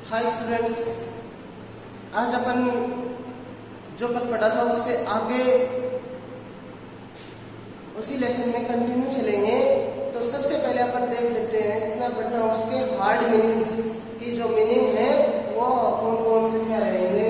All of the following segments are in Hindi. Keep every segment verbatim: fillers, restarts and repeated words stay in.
हाय स्टूडेंट्स, आज अपन जो कल पढ़ा था उससे आगे उसी लेसन में कंटिन्यू चलेंगे। तो सबसे पहले अपन देख लेते हैं जितना पढ़ना उसके हार्ड मीनिंग्स की जो मीनिंग है वो कौन कौन से क्या रहेंगे।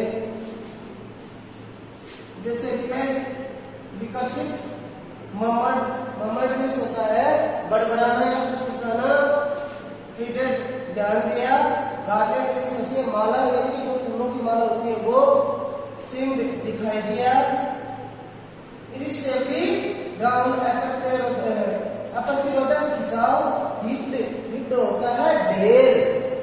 जैसे पेट, विकसित, ममड़ ममड़ मीन्स होता है बड़बड़ाना या कुछ फसाना। हिडेड ध्यान दिया। गार्डन मीन्स होती है माला, यानी जो फूलों की माला होती है वो। सिम दिखाई दिया। इरिस्टेबली ग्राउंड अफेक्टेड होते हैं। अपन की होता है खिंचाव। हिट हिट होता है ढेर।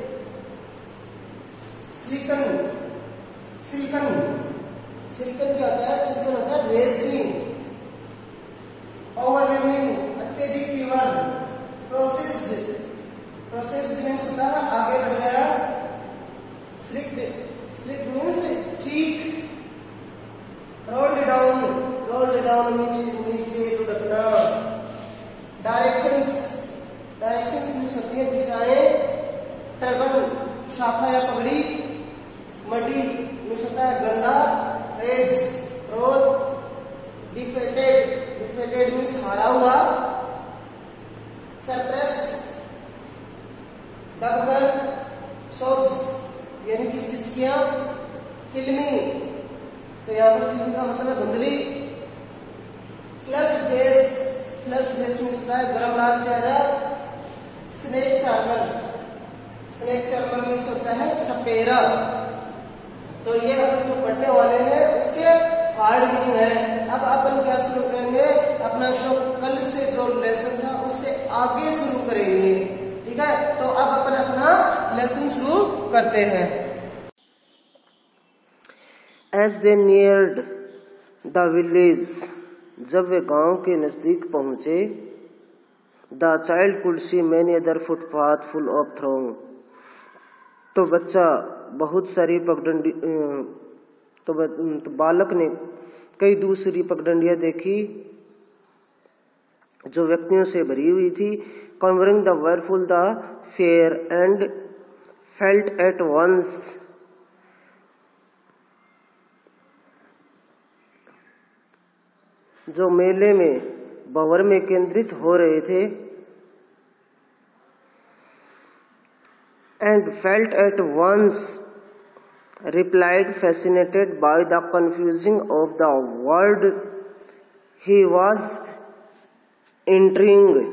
सिलिकन सिलिकन सिलिकन क्या होता है? सिलिकन होता है रेशमी। ओवरवेलमिंग अत्यधिक तीव्र। प्रोसेस्ड प्रोसेस्ड मीन्स होता है आगे बढ़ गया। स्ट्रिक्ट स्ट्रिक्ट मीन्स चीख। रोल्ड डाउन रोल्ड डाउन नीचे नीचे लुढ़कना। डायरेक्शंस डायरेक्शंस मीन्स होती है दिशाएं। टर्बन शाखा या पगड़ी। मडी मीन्स होता है गंदा। रेज रोल। डिफेटेड डिफेटेड मीन्स हारा हुआ। सरप्रेस्ड दबकर। सोब्स यानी कि सिसकियां। फिल्मी तो यहाँ पर फिल्मी का मतलब है धुंधली। फ्लश फेस फ्लश फेस में होता है गरम लाल चेहरा। स्नेक चार्मर स्नेक चार्मर में होता है सपेरा। तो ये अपन जो पढ़ने वाले हैं उसके हार्ड मीनिंग है। अब अपन क्या शुरू करेंगे? अपना जो कल से जो लेसन था उससे आगे शुरू करेंगे। ठीक है, तो अब अपन अपना लेसन शुरू करते हैं। As they neared the village, जब वे गांव के नजदीक पहुंचे, the child could see many other footpaths full of throng. तो बच्चा बहुत सारी पगडंडी तो, तो बालक ने कई दूसरी पगडंडियां देखी जो व्यक्तियों से भरी हुई थी। Covering the wonderful the fair and felt at once जो मेले में भंवर में केंद्रित हो रहे थे। And felt at once replied, fascinated by the confusion of the word he was entering.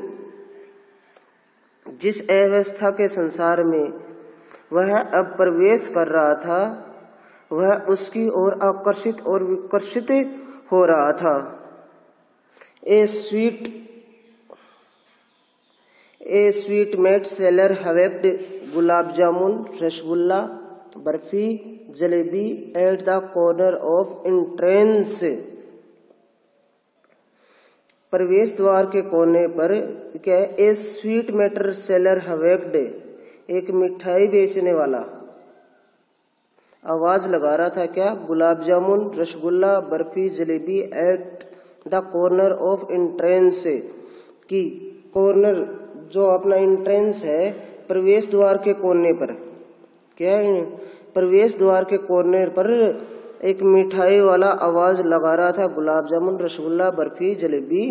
जिस अवस्था के संसार में वह अब प्रवेश कर रहा था वह उसकी ओर आकर्षित और विकर्षित हो रहा था। A sweet a sweetmeat seller hawked gulab jamun, rasgulla, barfi, jalebi at the corner of entrance. प्रवेश द्वार के कोने पर क्या? A sweetmeat seller hawked, एक मिठाई बेचने वाला आवाज लगा रहा था क्या? Gulab jamun, rasgulla, barfi, jalebi at the corner of entrance की कॉर्नर जो अपना एंट्रेंस है प्रवेश द्वार के कोने पर। क्या है? प्रवेश द्वार के कोने पर एक मिठाई वाला आवाज लगा रहा था gulab jamun, rasgulla, barfi, jalebi.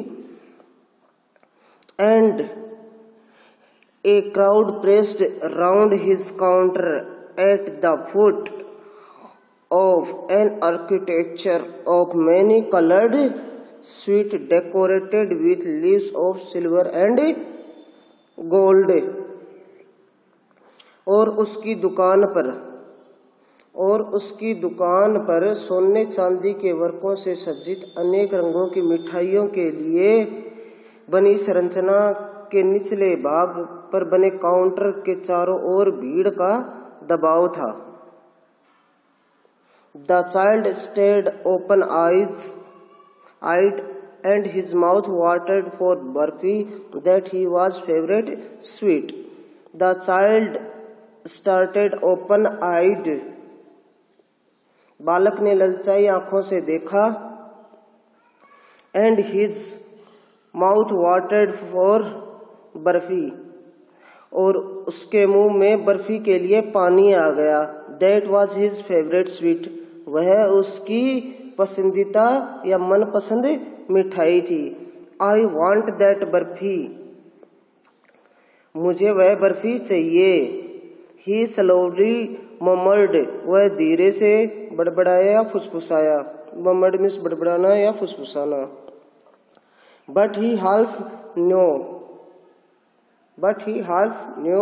And a crowd pressed round his counter at the foot of an architecture of many coloured sweet decorated with leaves of silver and gold. और उसकी दुकान पर और उसकी दुकान पर सोने चांदी के वर्कों से सज्जित अनेक रंगों की मिठाइयों के लिए बनी संरचना के निचले भाग पर बने काउंटर के चारों ओर भीड़ का दबाव था। The child stayed open eyes eyed and his mouth watered for burfi that he was favorite sweet. The child started open-eyed. बालक ने ललचाई आंखों से देखा। And his mouth watered for barfi और उसके मुंह में बर्फी के लिए पानी आ गया। That was his favourite sweet, वह उसकी पसंदीदा या मनपसंद मिठाई थी। आई वॉन्ट दैट बर्फी, मुझे वह बर्फी चाहिए। ही स्लोली ममर्ड, वह धीरे से बड़बड़ाया या फुसफुसाया। ममर्ड मीन्स बड़बड़ाना या फुसफुसाना। But he half knew, but he half knew,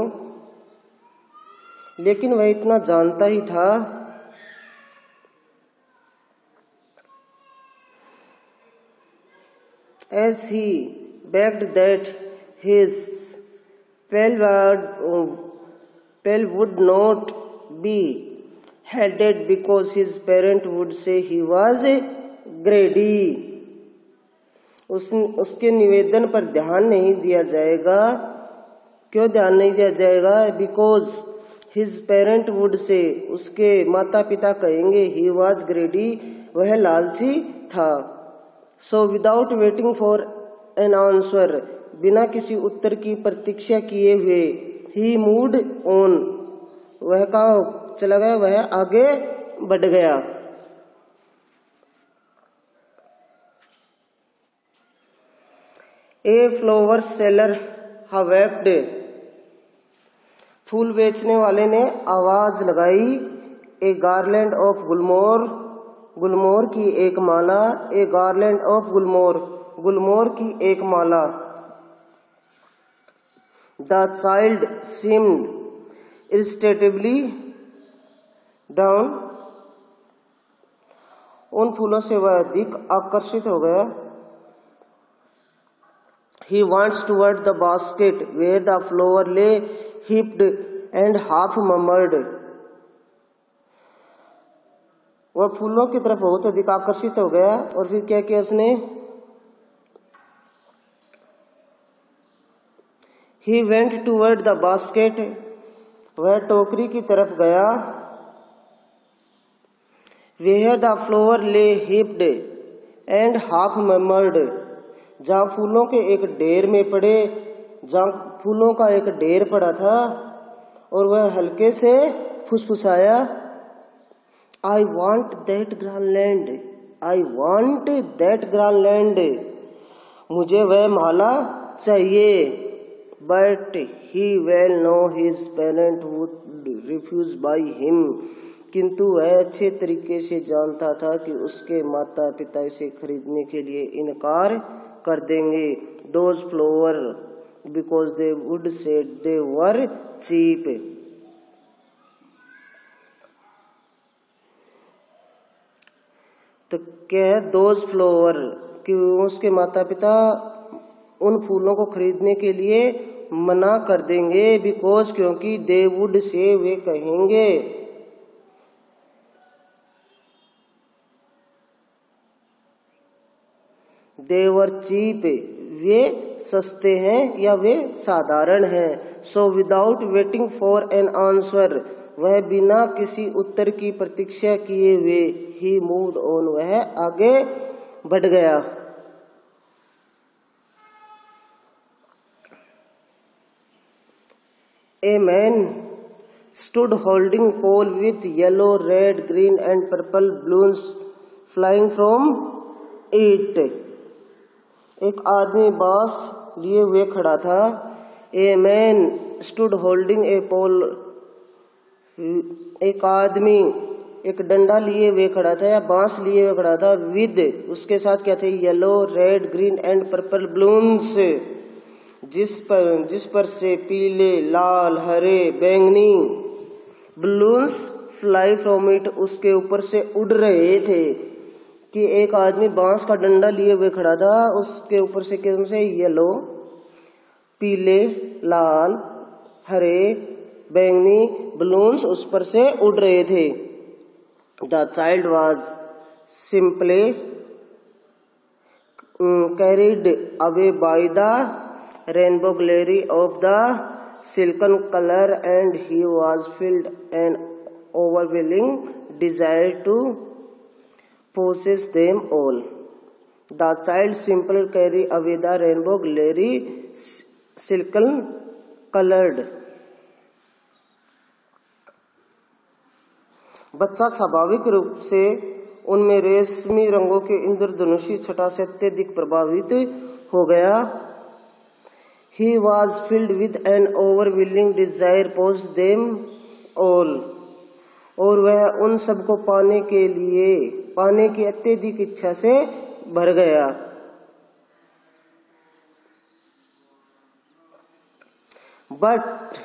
लेकिन वह इतना जानता ही था। As he begged that his pal would not be headed because his parent would say he was greedy, उस उसके निवेदन पर ध्यान नहीं दिया जाएगा। क्यों ध्यान नहीं दिया जाएगा? Because his parent would say, उसके माता पिता कहेंगे, ही वॉज ग्रेडी, वह लालची था। So without waiting for an answer, बिना किसी उत्तर की प्रतीक्षा किए हुए, ही मूव्ड ऑन, वह कहाँ चला गया? वह आगे बढ़ गया। ए फ्लावर सेलर हवेप्ड, फूल बेचने वाले ने आवाज लगाई। ए गार्लैंड ऑफ गुलमोर, गुलमोर की एक माला। ए गार्लैंड ऑफ गुलमोर, गुलमोर की एक माला। The child seemed irritatively down, उन फूलों से वह अधिक आकर्षित हो गया। He wants toward the basket where the flower lay heaped and half murmured, वह फूलों की तरफ बहुत अधिक आकर्षित हो गया। और फिर क्या किया उसने? He went toward the basket, वह टोकरी की तरफ गया। Where the flower lay heaped and half murmured, जहाँ फूलों के एक ढेर में पड़े, जहाँ फूलों का एक ढेर पड़ा था और वह हल्के से फुसफुसाया। I want that garland, I want that garland, मुझे वह माला चाहिए। But he well know his parent would refuse by him, किंतु वह अच्छे तरीके से जानता था कि उसके माता पिता इसे खरीदने के लिए इनकार कर देंगे। Those flower because they would say they were cheap, तो क्या है? दोज फ्लावर, कि उसके माता पिता उन फूलों को खरीदने के लिए मना कर देंगे। बिकॉज, क्योंकि दे वुड से, वे कहेंगे, दे वर चीप, वे सस्ते हैं या वे साधारण हैं। So without waiting for an answer, वह बिना किसी उत्तर की प्रतीक्षा किए हुए, ही मूव्ड ऑन, वह आगे बढ़ गया। A man stood holding pole with yellow, red, green and purple balloons flying from it, एक आदमी बांस लिए हुए खड़ा था। A man stood holding a pole, एक आदमी एक डंडा लिए हुए खड़ा था या बांस लिए हुए खड़ा था। विद, उसके साथ क्या थे? Yellow, red, green and purple balloons, जिस पर जिस पर से पीले, लाल, हरे, बैंगनी बलून्स फ्लाई फ्रॉम इट, उसके ऊपर से उड़ रहे थे। कि एक आदमी बांस का डंडा लिए हुए खड़ा था, उसके ऊपर से किस्म से येलो, पीले, लाल, हरे, बैंगनी बलून्स उस पर से उड़ रहे थे। The child was simply carried away by the rainbow glory of the silken colour and he was filled an overwhelming desire to possess them all. The child simple carry away the rainbow glary silken colored. बच्चा स्वाभाविक रूप से उनमें रेशमी रंगों के इंद्रधनुषी छटा से अत्यधिक प्रभावित हो गया। He was filled with an overwhelming desire possessed them all. और वह उन सबको पाने के लिए पाने की अत्यधिक इच्छा से भर गया। But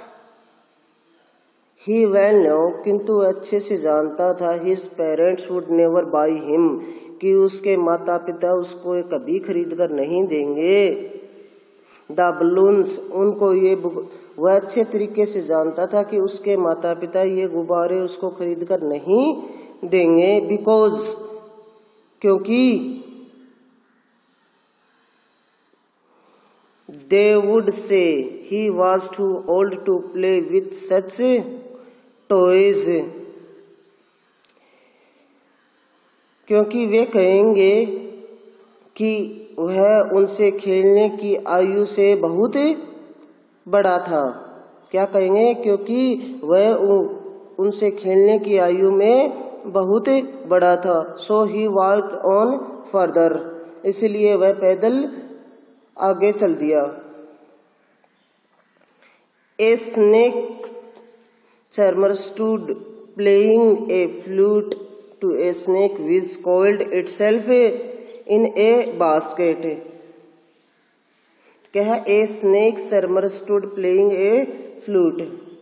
he well knew, किंतु अच्छे से जानता था, his parents would never buy him, कि उसके माता पिता उसको कभी खरीद कर नहीं देंगे। द बलून्स, उनको ये वह अच्छे तरीके से जानता था कि उसके माता पिता ये गुब्बारे उसको खरीद कर नहीं देंगे। बिकॉज, क्योंकि they would say he was too old to play with such toys, क्योंकि वे कहेंगे कि वह उनसे खेलने की आयु से बहुत बड़ा था। क्या कहेंगे? क्योंकि वह उनसे खेलने की आयु में बहुत बड़ा था। So he walked on further, इसलिए वह पैदल आगे चल दिया। A snake charmer stood playing a flute to a snake which coiled itself in a basket. क्या है? A snake charmer stood playing a flute.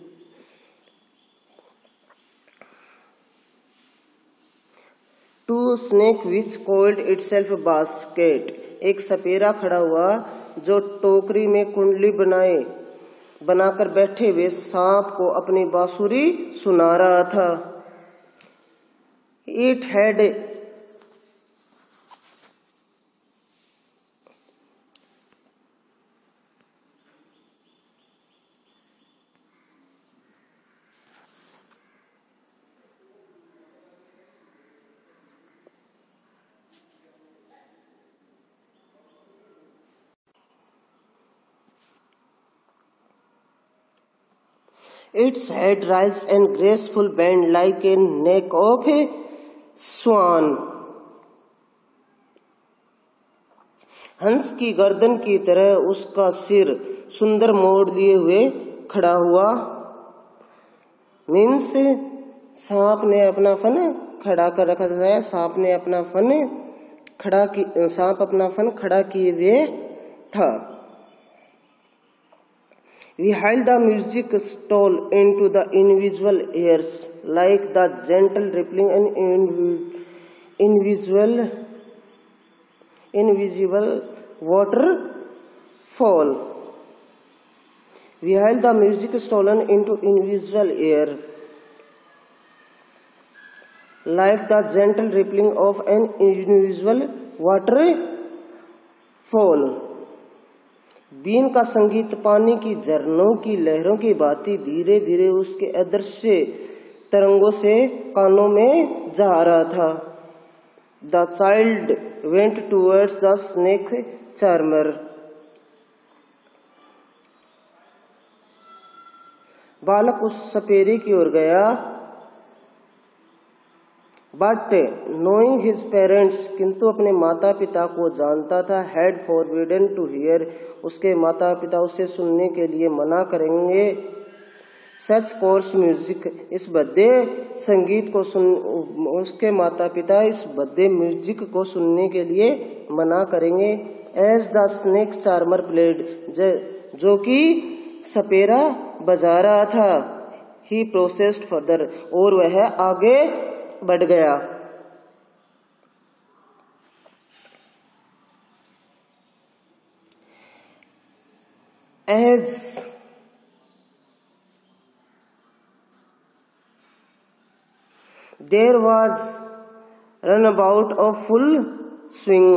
To snake which coiled itself basket, एक सपेरा खड़ा हुआ जो टोकरी में कुंडली बनाए बनाकर बैठे हुए सांप को अपनी बांसुरी सुना रहा था। It had its head raised and graceful bend like a neck of a swan. हंस की गर्दन की तरह उसका सिर सुंदर मोड़ लिए हुए खड़ा हुआ। मीन्स सांप ने अपना फन खड़ा कर रखा था। सांप ने अपना फन खड़ा की सांप अपना फन खड़ा किए हुए था। We held the music stole into the invisible airs like the gentle rippling and invisible invisible waterfall. We held the music stolen into invisible air like the gentle rippling of an invisible waterfall. बीन का संगीत पानी की झरनों की लहरों की भांति धीरे धीरे उसके अदृश्य तरंगों से कानों में जा रहा था। The child went towards the snake charmer, बालक उस सपेरे की ओर गया। बट नोइंग हिज पेरेंट्स, किंतु अपने माता पिता को जानता था। हैड फॉरबिडन टू हियर, उसके माता पिता उसे सुनने के लिए मना करेंगे। सच कोर्स म्यूजिक, इस भद्दे संगीत को सुन उसके माता पिता इस भद्दे म्यूजिक को सुनने के लिए मना करेंगे। As the snake charmer played, जो कि सपेरा बजा रहा था। ही प्रोसेस्ड फर्दर, और वह आगे बढ़ गया। As there was runabout of full swing,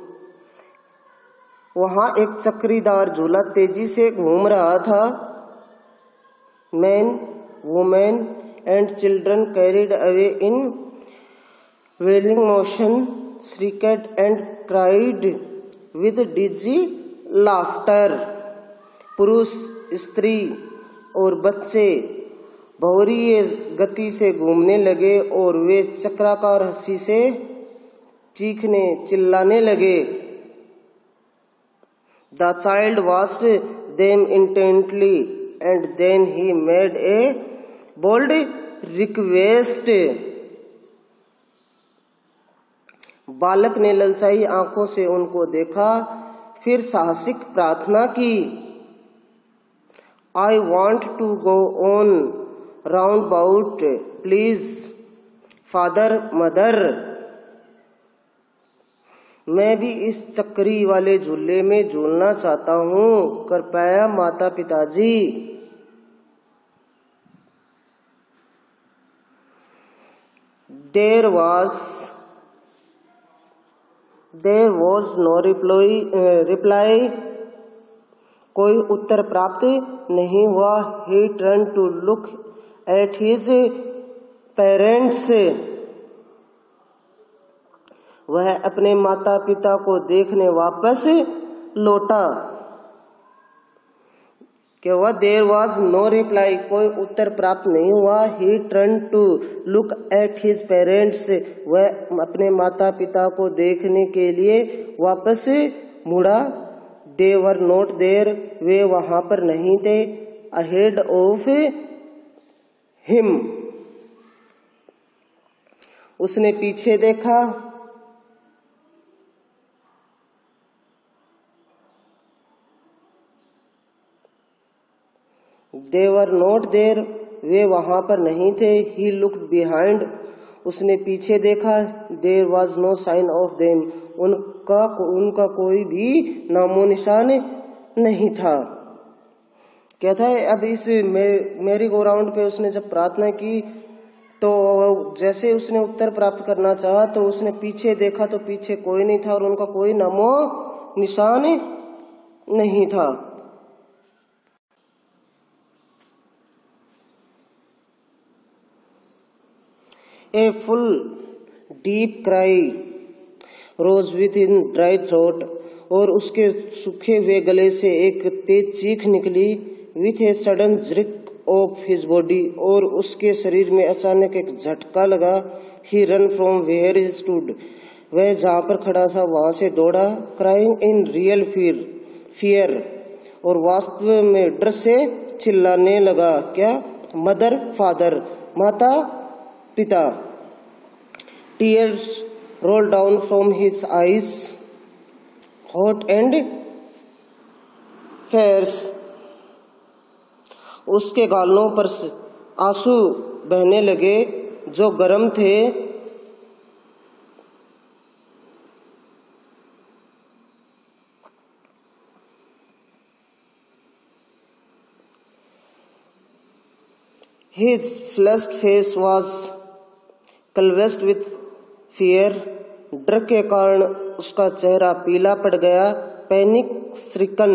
वहां एक चक्रीदार झूला तेजी से घूम रहा था। Men, women and children carried away in wailing motion, shrieked and cried with dizzy laughter. पुरुष स्त्री और बच्चे भौरीय गति से घूमने लगे और वे चक्राकार हंसी से चीखने चिल्लाने लगे। The child watched them intently and then he made a bold request. बालक ने ललचाई आंखों से उनको देखा, फिर साहसिक प्रार्थना की। I want to go on roundabout, please, father, mother. मैं भी इस चक्री वाले झूले में झूलना चाहता हूँ, कृपया माता पिताजी। There was there was no reply, uh, reply. कोई उत्तर प्राप्त नहीं हुआ। He turned to look at his parents. वह अपने माता पिता को देखने वापस लौटा। क्या हुआ? देयर वॉज नो रिप्लाई, कोई उत्तर प्राप्त नहीं हुआ। He turn to look at his parents, वह अपने माता पिता को देखने के लिए वापस मुड़ा। दे वर नॉट देयर, वे वहां पर नहीं थे। अहेड ऑफ हिम, उसने पीछे देखा। They were not there, वे वहां पर नहीं थे। He looked behind, उसने पीछे देखा। There was no sign of them, उनका उनका कोई भी नामो निशान नहीं था। क्या था? अब इस मेरी गो राउंड पे उसने जब प्रार्थना की तो जैसे उसने उत्तर प्राप्त करना चाहा तो उसने पीछे देखा तो पीछे कोई नहीं था और उनका कोई नामो निशान नहीं था। A full deep cry rose within dry throat, और उसके सूखे हुए गले से एक तेज चीख निकली। With a sudden jerk of his body, और उसके शरीर में अचानक एक झटका लगा। He ran from where he stood, वह जहाँ पर खड़ा था वहां से दौड़ा। Crying in real fear, fear, और वास्तव में डर से चिल्लाने लगा। क्या? मदर फादर, माता पिता। Tears rolled down from his eyes, hot and fierce. उसके गालों पर आंसू बहने लगे जो गर्म थे। His flushed face was convulsed with fear, डर के कारण उसका चेहरा पीला पड़ गया। Panic stricken,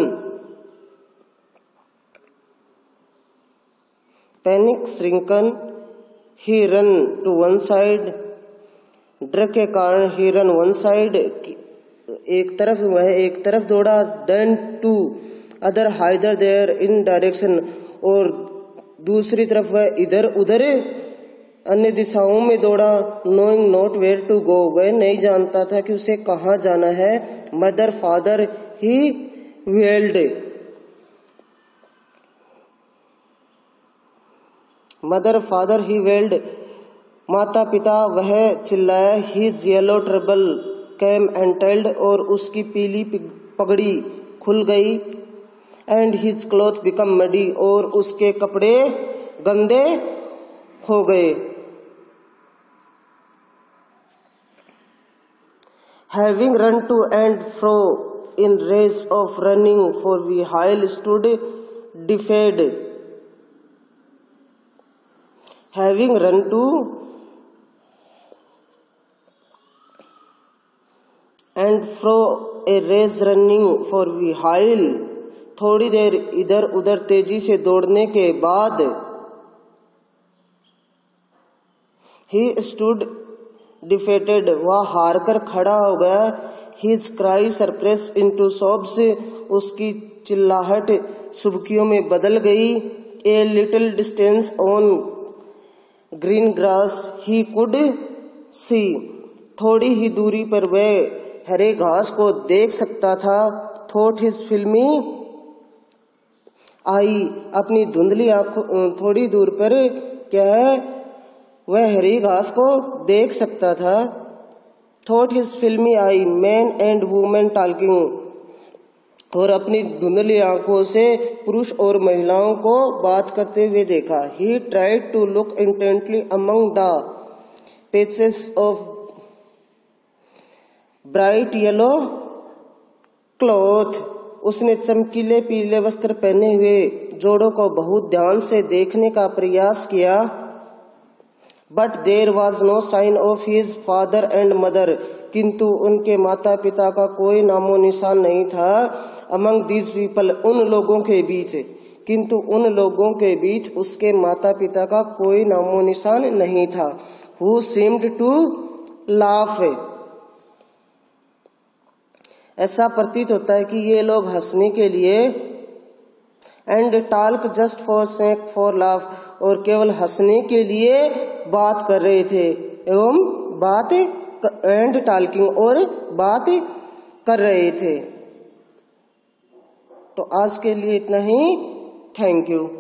panic stricken, he ran to one side, डर के कारण he ran one side, एक तरफ वह एक तरफ दौड़ा। then to other either there in direction, और दूसरी तरफ वह इधर उधर अन्य दिशाओं में दौड़ा। knowing not where to go, वह नहीं जानता था कि उसे कहाँ जाना है। Mother father he wailed, mother father he wailed, माता पिता वह चिल्लाया। his yellow trouble came and told, और उसकी पीली पगड़ी खुल गई। and his cloth become muddy, और उसके कपड़े गंदे हो गए। Having run to and fro in race of running for a while, stood defied. Having run to and fro a race running for a while, थोड़ी देर इधर उधर तेजी से दौड़ने के बाद he stood defeated, वह हार कर खड़ा हो गया। His cry surpressed into sobs, उसकी चिल्लाहट सुबकियों में बदल गई। A little distance on green grass he could see, थोड़ी ही दूरी पर वह हरे घास को देख सकता था। थॉट हिज फिल्मी आई, अपनी धुंधली आंखों, थोड़ी दूर पर क्या है, वह हरी घास को देख सकता था। Thought his filmy eye man and women talking, और अपनी धुंधली आंखों से पुरुष और महिलाओं को बात करते हुए देखा। He tried to look intently among the patches of bright yellow cloth, उसने चमकीले पीले वस्त्र पहने हुए जोड़ों को बहुत ध्यान से देखने का प्रयास किया। But there was no sign of his father and mother, किंतु उनके माता पिता का कोई नामो निशान नहीं था। अमंग दीज पीपल, उन लोगों के बीच, किंतु उन लोगों के बीच उसके माता पिता का कोई नामो निशान नहीं था। हु सीम्ड टू लाफ, ऐसा प्रतीत होता है कि ये लोग हंसने के लिए, and talk just for sake for laugh, और केवल हंसने के लिए बात कर रहे थे, एवं बात एंड टॉकिंग, और बात कर रहे थे। तो आज के लिए इतना ही। Thank you.